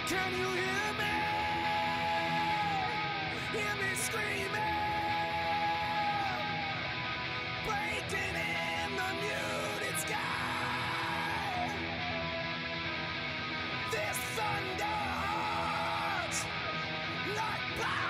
Can you hear me? Hear me screaming, breaking in the muted sky. This thunder hurts like